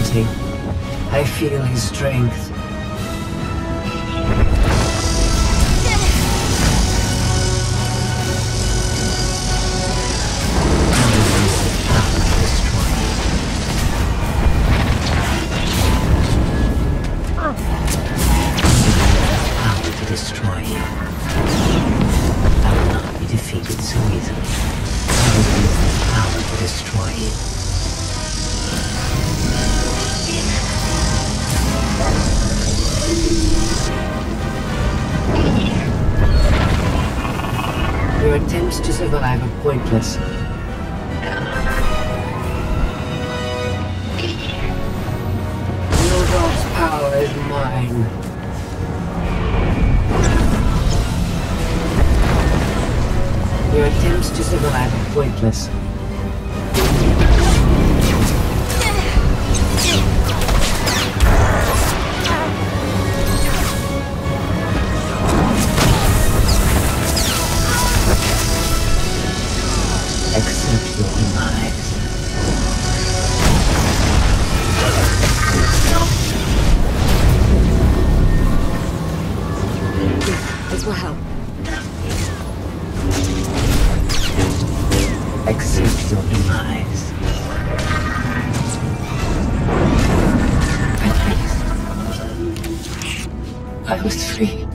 fighting. I feel his strength. Power to destroy you. I will not be defeated so easily. I will use the power to destroy you. Your attempts to survive are pointless. Nodal's power is mine. Your attempts to survive are pointless. Accept your demise. This will help. Accept your demise. At least I was free.